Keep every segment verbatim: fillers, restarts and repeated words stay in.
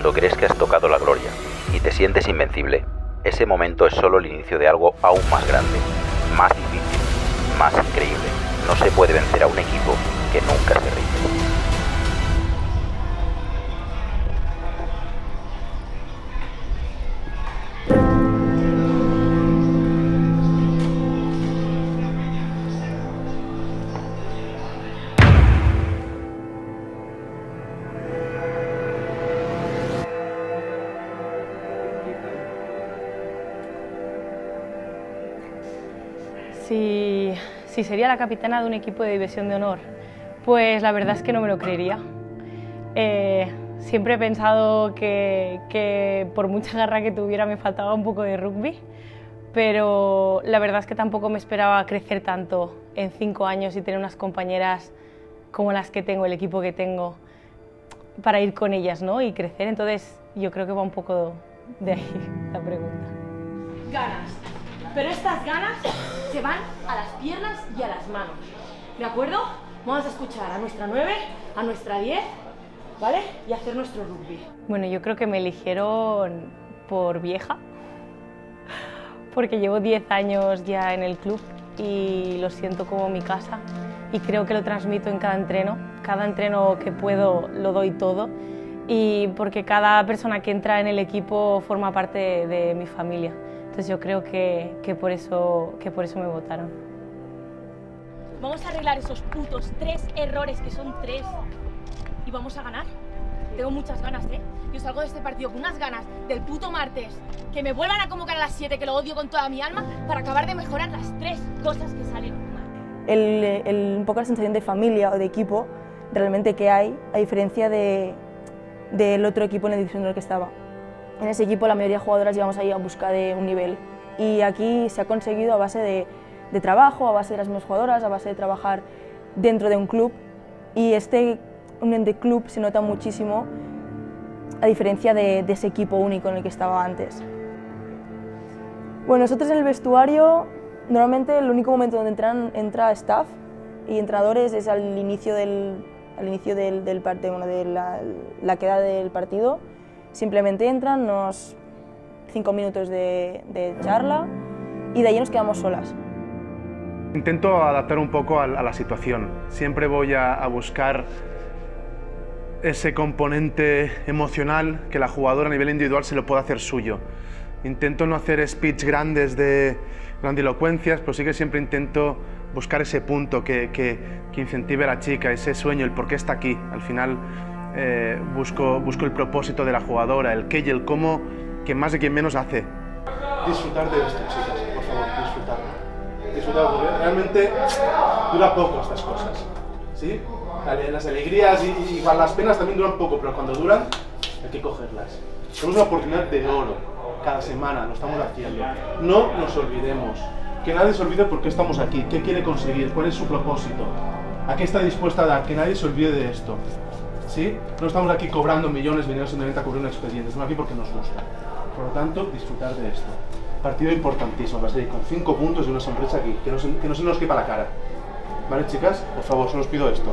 Cuando crees que has tocado la gloria y te sientes invencible, ese momento es solo el inicio de algo aún más grande, más difícil, más increíble. No se puede vencer a un equipo que nunca se rinde. Si, si sería la capitana de un equipo de división de honor, pues la verdad es que no me lo creería. Eh, siempre he pensado que, que por mucha garra que tuviera me faltaba un poco de rugby, pero la verdad es que tampoco me esperaba crecer tanto en cinco años y tener unas compañeras como las que tengo, el equipo que tengo, para ir con ellas, ¿no? Y crecer. Entonces yo creo que va un poco de ahí la pregunta. Ganas. Pero estas ganas se van a las piernas y a las manos, ¿de acuerdo? Vamos a escuchar a nuestra nueve, a nuestra diez, ¿vale? Y hacer nuestro rugby. Bueno, yo creo que me eligieron por vieja, porque llevo diez años ya en el club y lo siento como mi casa y creo que lo transmito en cada entreno. Cada entreno que puedo lo doy todo y porque cada persona que entra en el equipo forma parte de, de mi familia. Entonces yo creo que, que, por eso, que por eso me votaron. Vamos a arreglar esos putos tres errores, que son tres, y vamos a ganar. Tengo muchas ganas, ¿eh? Yo salgo de este partido con unas ganas del puto martes, que me vuelvan a convocar a las siete, que lo odio con toda mi alma, para acabar de mejorar las tres cosas que salen mal. El, el, un poco la sensación de familia o de equipo realmente que hay, a diferencia de, del otro equipo en la división en el que estaba. En ese equipo la mayoría de jugadoras llevamos ahí a busca de un nivel y aquí se ha conseguido a base de, de trabajo, a base de las mismas jugadoras, a base de trabajar dentro de un club y este unión de club se nota muchísimo a diferencia de, de ese equipo único en el que estaba antes. Bueno, nosotros en el vestuario normalmente el único momento donde entran, entra staff y entrenadores es al inicio del, al inicio del, del partido, bueno, de la, la queda del partido. Simplemente entran, unos cinco minutos de, de charla y de ahí nos quedamos solas. Intento adaptar un poco a, a la situación. Siempre voy a, a buscar ese componente emocional que la jugadora a nivel individual se lo pueda hacer suyo. Intento no hacer speech grandes de grandilocuencias, pero sí que siempre intento buscar ese punto que, que, que incentive a la chica, ese sueño, el por qué está aquí. Al final, Eh, busco, busco el propósito de la jugadora, el qué y el cómo, que más de quien menos hace. Disfrutar de esto, chicas, por favor, disfrutar. Disfrutar, porque realmente dura poco estas cosas, ¿sí? Las alegrías y, y las penas también duran poco, pero cuando duran hay que cogerlas. Tenemos una oportunidad de oro cada semana, lo estamos haciendo. No nos olvidemos, que nadie se olvide por qué estamos aquí, qué quiere conseguir, cuál es su propósito, a qué está dispuesta a dar, que nadie se olvide de esto. ¿Sí? No estamos aquí cobrando millones, viniendo simplemente a cubrir un expediente, estamos aquí porque nos gusta. Por lo tanto, disfrutar de esto. Partido importantísimo, va a ser con cinco puntos y una sonrisa aquí, que no, se, que no se nos quepa la cara. ¿Vale, chicas? Por favor, solo os pido esto.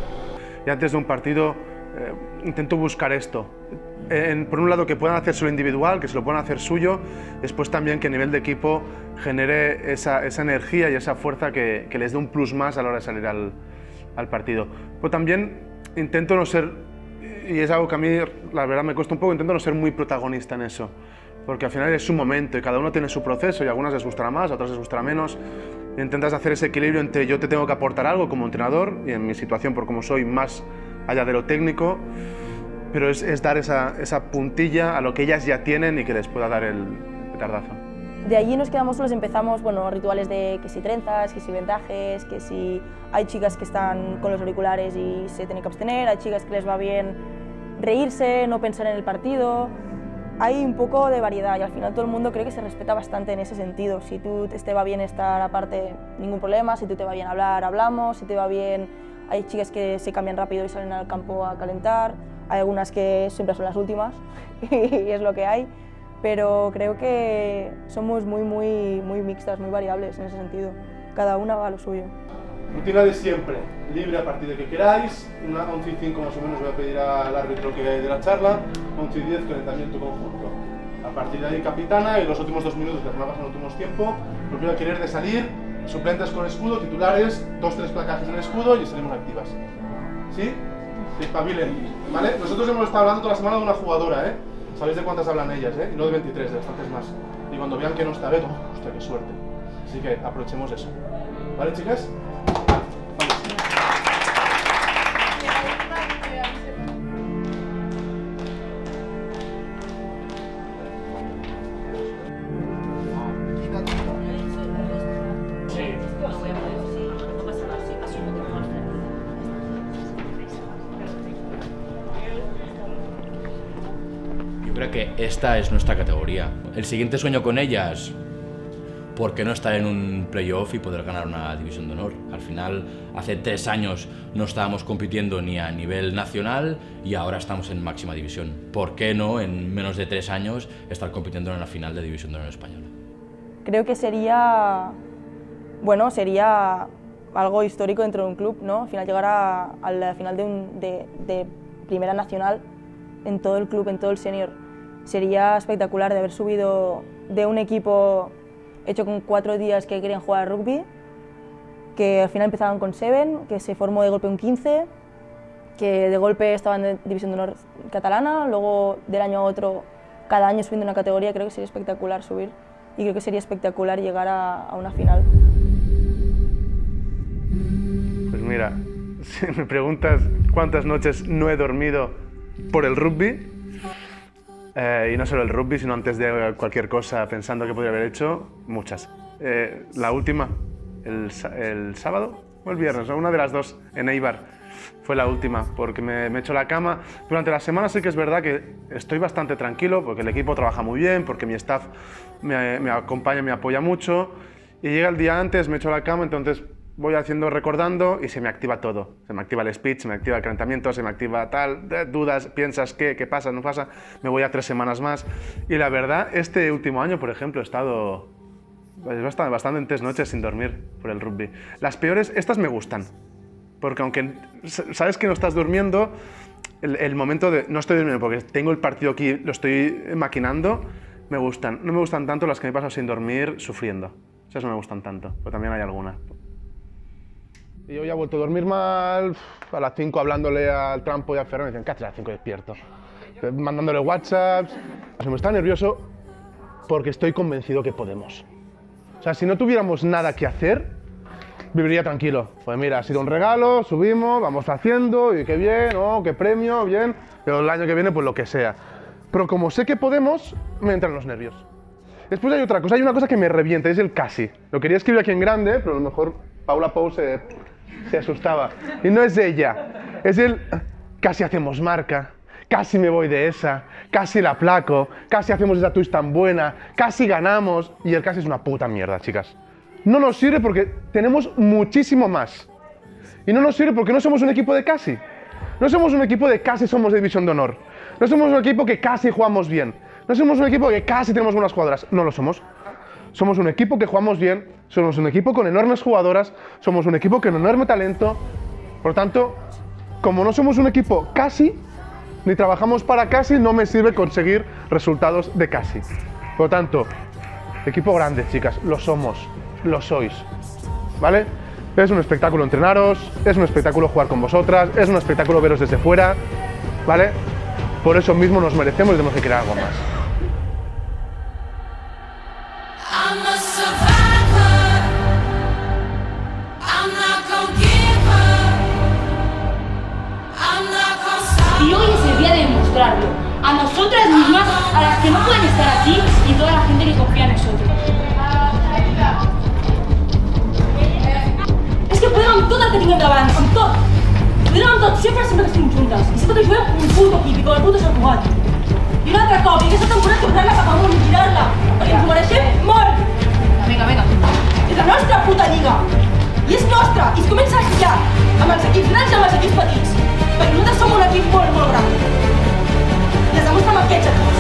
Y antes de un partido, eh, intento buscar esto. En, por un lado, que puedan hacerse lo individual, que se lo puedan hacer suyo, después también que a nivel de equipo genere esa, esa energía y esa fuerza que, que les dé un plus más a la hora de salir al, al partido. Pero también intento no ser, y es algo que a mí la verdad me cuesta un poco, intento no ser muy protagonista en eso, porque al final es su momento y cada uno tiene su proceso y a algunas les gustará más, a otras les gustará menos. Y intentas hacer ese equilibrio entre yo te tengo que aportar algo como entrenador y en mi situación por como soy más allá de lo técnico, pero es, es dar esa, esa puntilla a lo que ellas ya tienen y que les pueda dar el petardazo. De allí nos quedamos solos, empezamos bueno, rituales de que si trenzas, que si vendajes, que si hay chicas que están con los auriculares y se tienen que abstener, hay chicas que les va bien reírse, no pensar en el partido. Hay un poco de variedad y al final todo el mundo cree que se respeta bastante en ese sentido. Si tú te va bien estar aparte, ningún problema, si tú te va bien hablar, hablamos, si te va bien... Hay chicas que se cambian rápido y salen al campo a calentar, hay algunas que siempre son las últimas y es lo que hay. Pero creo que somos muy, muy, muy mixtas, muy variables en ese sentido. Cada una va a lo suyo. Rutina de siempre, libre a partir de que queráis, una once y cinco más o menos voy a pedir al árbitro que de la charla, once y diez calentamiento conjunto. A partir de ahí capitana y los últimos dos minutos que me pasan los últimos tiempos, lo que voy a querer de salir, suplentes con escudo, titulares, dos, tres placajes en el escudo y salimos activas. ¿Sí? Que espabilen, ¿vale? Nosotros hemos estado hablando toda la semana de una jugadora, ¿eh? Sabéis de cuántas hablan ellas, ¿eh? Y no de veintitrés, de bastantes más. Y cuando vean que no está Beto, oh, hostia, qué suerte. Así que aprovechemos eso. ¿Vale, chicas? Creo que esta es nuestra categoría. El siguiente sueño con ellas, ¿por qué no estar en un playoff y poder ganar una división de honor? Al final, hace tres años no estábamos compitiendo ni a nivel nacional y ahora estamos en máxima división. ¿Por qué no, en menos de tres años, estar compitiendo en la final de división de honor española? Creo que sería, bueno, sería algo histórico dentro de un club, ¿no? Al final llegar a, a la final de, un, de, de primera nacional en todo el club, en todo el senior. Sería espectacular de haber subido de un equipo hecho con cuatro días que querían jugar a rugby, que al final empezaron con Seven, que se formó de golpe un quince, que de golpe estaban en División de Honor catalana, luego del año a otro, cada año subiendo una categoría. Creo que sería espectacular subir y creo que sería espectacular llegar a, a una final. Pues mira, si me preguntas cuántas noches no he dormido por el rugby, eh, y no solo el rugby, sino antes de cualquier cosa pensando que podría haber hecho, muchas. Eh, la última, el, el sábado o el viernes, una de las dos, en Eibar, fue la última, porque me, me echo la cama. Durante la semana sí que es verdad que estoy bastante tranquilo, porque el equipo trabaja muy bien, porque mi staff me, me acompaña, me apoya mucho, y llega el día antes, me echo la cama, entonces voy haciendo, recordando, y se me activa todo. Se me activa el speech, se me activa el calentamiento, se me activa tal, dudas, piensas qué, qué pasa, no pasa, me voy a tres semanas más. Y la verdad, este último año, por ejemplo, he estado bastante, bastantes noches sin dormir por el rugby. Las peores, estas me gustan, porque aunque sabes que no estás durmiendo, el, el momento de no estoy durmiendo porque tengo el partido aquí, lo estoy maquinando, me gustan. No me gustan tanto las que me paso sin dormir, sufriendo. Esas no me gustan tanto, pero también hay algunas. Y yo ya he vuelto a dormir mal, a las cinco hablándole al Trampo y a Ferran, me dicen, ¿qué haces a las cinco despierto? Mandándole WhatsApps. Se me está nervioso porque estoy convencido que podemos. O sea, si no tuviéramos nada que hacer, viviría tranquilo. Pues mira, ha sido un regalo, subimos, vamos haciendo, y qué bien, oh, qué premio, bien, pero el año que viene, pues lo que sea. Pero como sé que podemos, me entran los nervios. Después hay otra cosa, hay una cosa que me revienta, es el casi. Lo quería escribir aquí en grande, pero a lo mejor Paula Pou se, se asustaba. Y no es ella, es el casi hacemos marca, casi me voy de esa, casi la aplaco, casi hacemos esa twist tan buena, casi ganamos, y el casi es una puta mierda, chicas. No nos sirve porque tenemos muchísimo más. Y no nos sirve porque no somos un equipo de casi. No somos un equipo de casi somos de división de honor. No somos un equipo que casi jugamos bien. No somos un equipo que casi tenemos buenas jugadoras. No lo somos. Somos un equipo que jugamos bien. Somos un equipo con enormes jugadoras. Somos un equipo con enorme talento. Por lo tanto, como no somos un equipo casi, ni trabajamos para casi, no me sirve conseguir resultados de casi. Por lo tanto, equipo grande, chicas. Lo somos. Lo sois, ¿vale? Es un espectáculo entrenaros, es un espectáculo jugar con vosotras, es un espectáculo veros desde fuera, ¿vale? Por eso mismo nos merecemos y tenemos que crear algo más. Y hoy es el día de demostrarlo, a nosotras mismas, a las que no pueden estar aquí y toda la gente que confía en nosotros. És que podem amb tot el que tinguem davant, amb tot. Podem amb tot, sempre, sempre que estem juntes. I sempre que juguem un puto equip i com el puto s'ha jugat. I un altre cop, i aquesta temporada tornar-la cap amunt i girar-la, perquè ens ho mereixem molt. Vinga, vinga. És la nostra puta lliga. I és nostra, i es comença ja, amb els equips grans i amb els equips petits. Perquè nosaltres som un equip molt, molt gran. I es demostra amb aquests equips.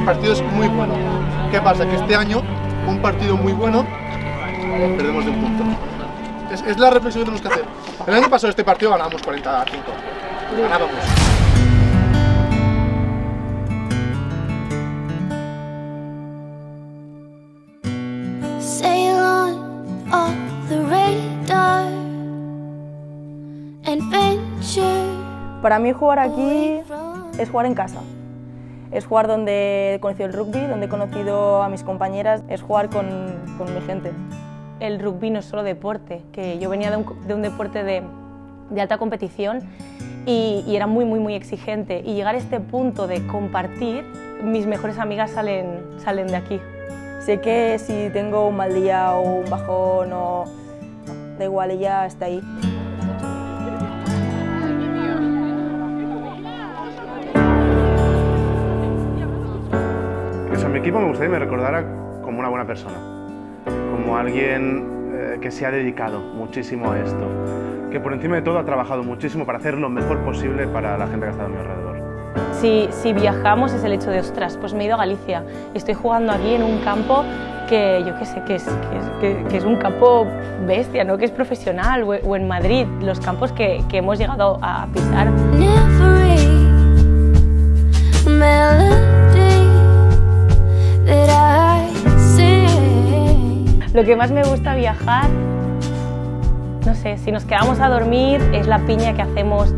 partido es muy bueno. ¿Qué pasa? Que este año, un partido muy bueno, perdemos de un punto. Es, es la reflexión que tenemos que hacer. El año pasado este partido ganábamos cuarenta a cinco. Ganábamos. Sail on off the radar and venture. Para mí jugar aquí es jugar en casa. Es jugar donde he conocido el rugby, donde he conocido a mis compañeras, es jugar con, con mi gente. El rugby no es solo deporte, que yo venía de un, de un deporte de, de alta competición y, y era muy, muy, muy exigente. Y llegar a este punto de compartir, mis mejores amigas salen, salen de aquí. Sé que si tengo un mal día o un bajón, o da igual, ella está ahí. Pues a mi equipo me gustaría que me recordara como una buena persona, como alguien eh, que se ha dedicado muchísimo a esto, que por encima de todo ha trabajado muchísimo para hacer lo mejor posible para la gente que ha estado a mi alrededor. Si, si viajamos es el hecho de, ostras, pues me he ido a Galicia y estoy jugando aquí en un campo que yo qué sé, que es, que es, que, que es un campo bestia, ¿no? Que es profesional, o, o en Madrid, los campos que, que hemos llegado a pisar. Lo que más me gusta viajar, no sé, si nos quedamos a dormir es la piña que hacemos.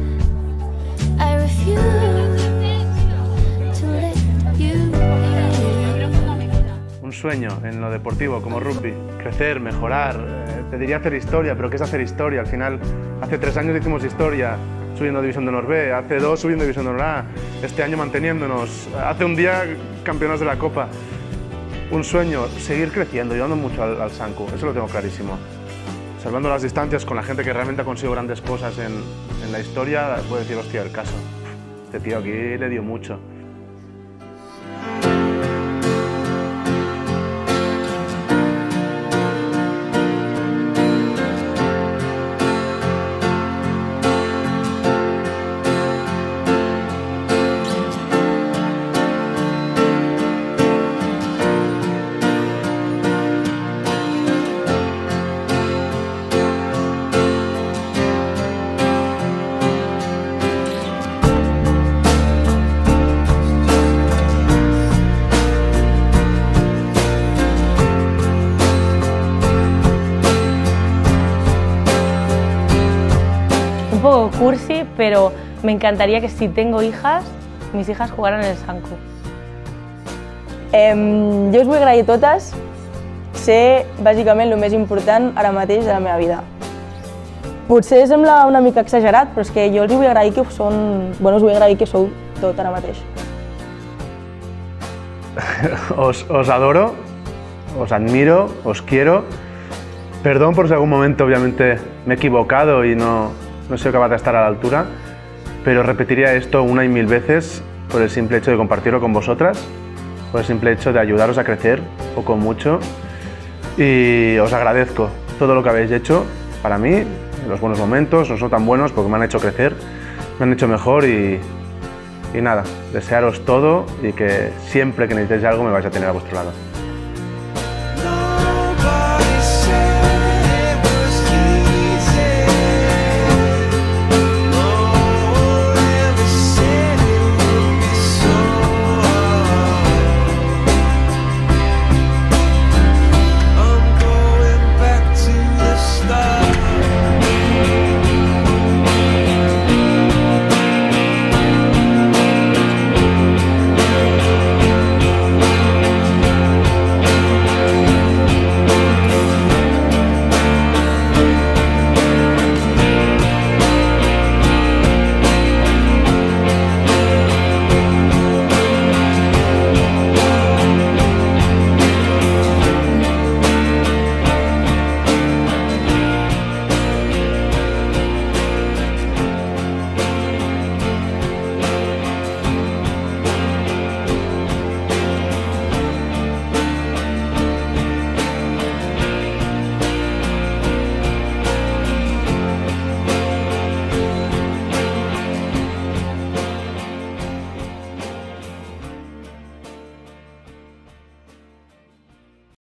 Un sueño en lo deportivo, como rugby, crecer, mejorar, eh, te diría hacer historia, pero ¿qué es hacer historia? Al final, hace tres años hicimos historia subiendo a División de Honor B, hace dos subiendo a División de Honor A, este año manteniéndonos, hace un día campeones de la Copa. Un sueño, seguir creciendo, ayudando mucho al, al Sanku, eso lo tengo clarísimo. Salvando las distancias con la gente que realmente ha conseguido grandes cosas en, en la historia, puedo decir, hostia, el caso. Este tío aquí le dio mucho. Un poco cursi, pero me encantaría que si tengo hijas, mis hijas jugaran en el Sanku. Eh, jo us vull agrair a totes ser bàsicament el més important ara mateix de la meva vida. Potser sembla una mica exagerat, però és que jo els vull agrair que són, bueno, us vull agrair que sou tot ara mateix. Os, os adoro, os admiro, os quiero. Perdón por si algún momento obviamente me he equivocado y no, no soy capaz de estar a la altura, pero repetiría esto una y mil veces por el simple hecho de compartirlo con vosotras, por el simple hecho de ayudaros a crecer poco o mucho, y os agradezco todo lo que habéis hecho para mí, los buenos momentos, no son tan buenos porque me han hecho crecer, me han hecho mejor y, y nada, desearos todo y que siempre que necesitéis algo me vais a tener a vuestro lado.